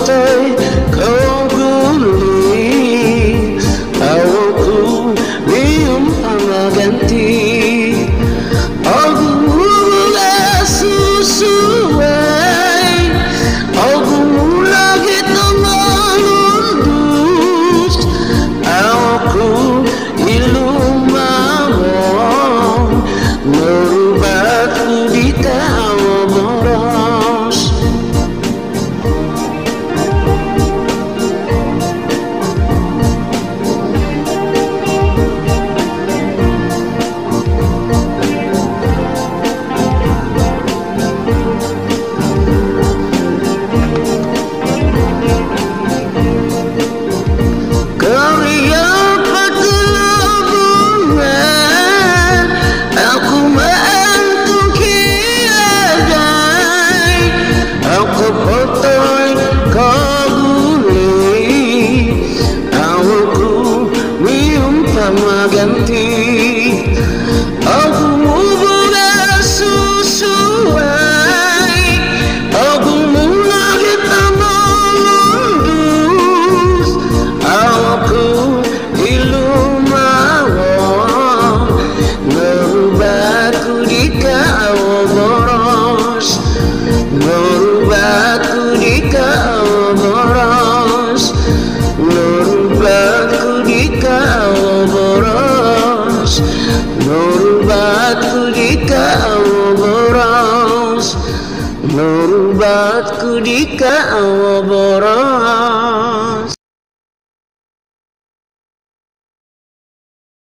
potoy kau guling, awalku minum ganti. Aku mulai sesuai, aku mulai kita melundus, aku ilmu mawon, merubahku di tawa boros. Ganti aku mulai sesuai, aku mulai kita melundus, aku ilmu mawon, merubahku di kau boros, merubahku di kau boros, merubahku di kau boros, merubahku di kau boros, merubahku di kau boros.